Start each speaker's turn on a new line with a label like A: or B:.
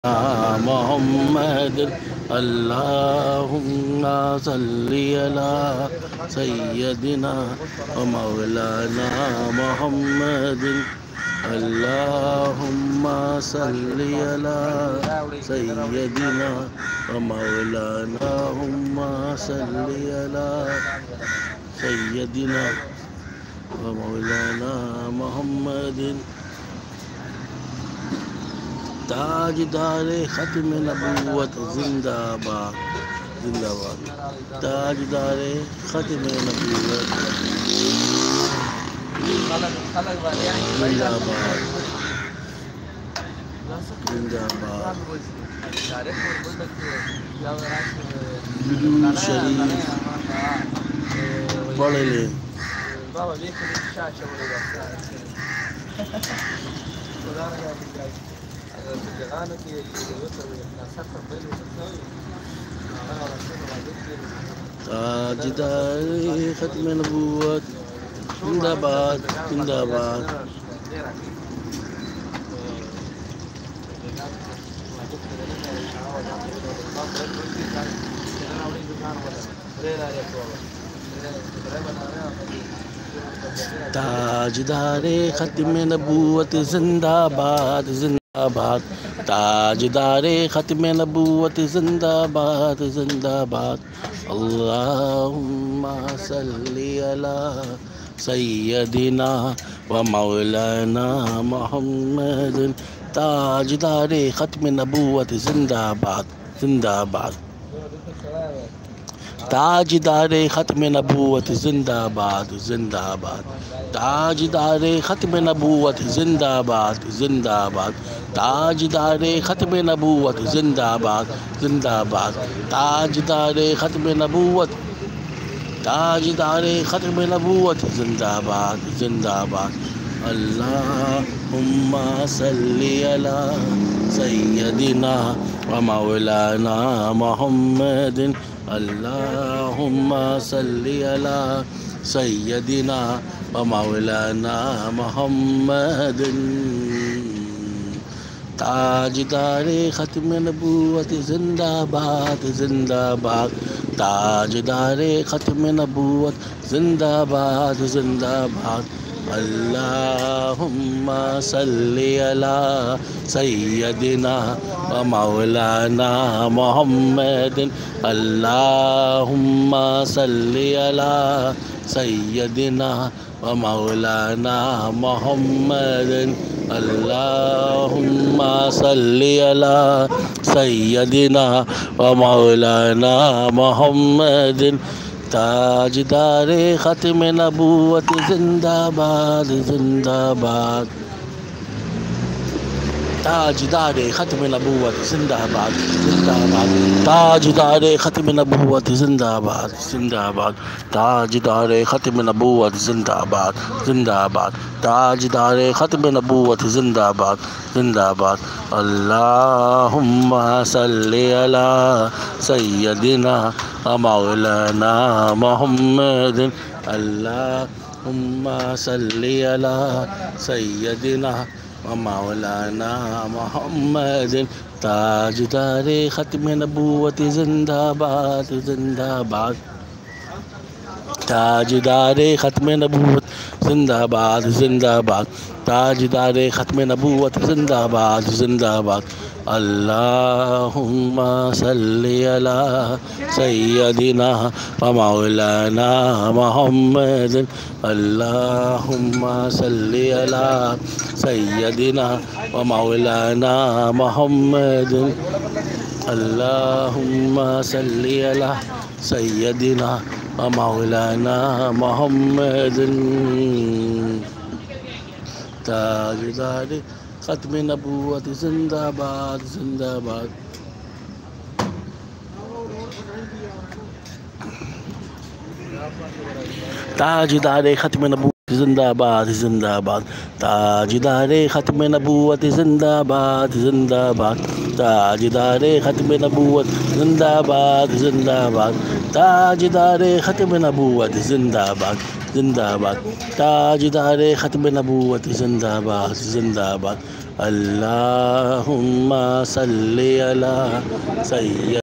A: محمد اللهم صل على سيدنا ومولانا محمد اللهم صل على سيدنا ومولانا اللهم صل على سيدنا ومولانا محمد تاجدار ختم نبوت زندہ باد زندہ باد تاجدار ختم نبوت زندہ باد زندہ باد درود شریف پڑھ لیں تاجدار ختم نبوت زندہ باد زندہ باد تاجدار ختم نبوت زندہ باد زندہ باد تاجدار ختم نبوت زندہ باد زندہ باد اللہم صلی علی سیدنا و مولانا محمد تاجدار ختم نبوت زندہ باد زندہ باد تاجدار ختم نبوت زندہ باد زندہ باد تاجدار ختم نبوت زندہ باد زندہ باد تاجدار ختم نبوت زندہ باد زندہ باد تاجدار ختم نبوت تاجدار ختم نبوت زندہ باد زندہ باد اللہم صلی علی سیدنا و مولانا محمد اللہم صلی علی سیدنا و مولانا محمد تاجدار ختم نبوت زندہ باد زندہ باد تاجدار ختم نبوت زندہ باد زندہ باد اللہم صلی علی سیدنا و مولانا محمد اللہم صلی علی سیدنا و مولانا محمد اللہم صلی علی سیدنا و مولانا محمد تاجدار ختم نبوت زندہ باد زندہ باد تاجدار ختم نبوت زندہ باد زندہ باد تاجدار ختم نبوت زندہ باد زندہ باد تاجدار ختم نبوت زندہ باد زندہ باد تاجدار ختم نبوت زندہ باد زندہ باد اللہم صلی علی سیدنا و مولانا محمد اللہم صلی علی سیدنا و مولانا محمد تاجدار ختم نبوت زندہ باد زندہ باد تاجدار ختم نبوت زندہ باد زندہ باد تاجدار ختم نبوت زندہ باد زندہ باد اللہم صلی علی سیدنا و مولانا محمد اللہم صلی علی سیدنا و مولانا محمد اللہم صلی علی سیدنا و مولانا محمد تاجدار ختم نبوت زندہ باد زندہ باد تاجدار ختم نبوت زندہ باد زندہ باد تاجدار ختم نبوت زندہ باد زندہ باد تاجدار ختم نبوت زندہ باد زندہ باد تاجدار ختم نبوت زندہ باد زندہ باد تاجدار ختم نبوت زندہ باد زندہ باد اللہم صلی علی سید